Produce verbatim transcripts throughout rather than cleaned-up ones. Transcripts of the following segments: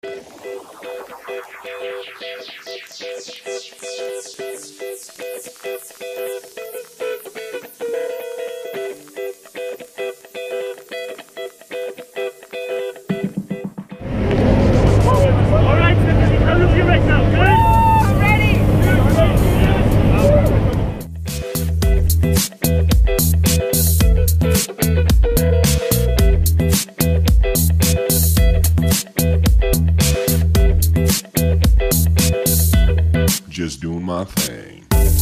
Alright, how look you right now, good? Ready? Just doing my thing.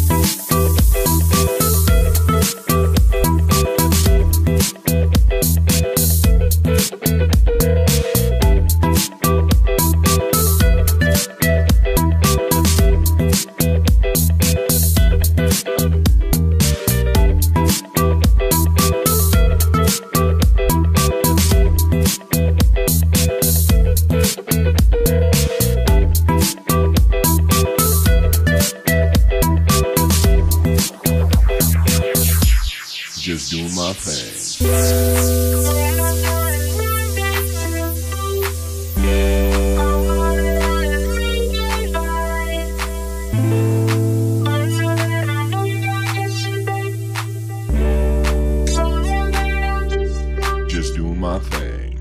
Just doing my thing. Just doing my thing.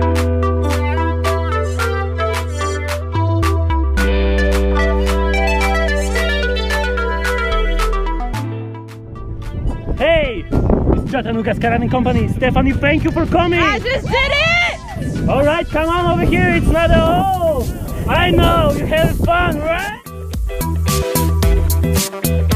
Hey! It's Chattanooga Skyline Company. Stephanie, thank you for coming! I just did it! Alright, come on over here, it's not a hole! I know, you have fun, right?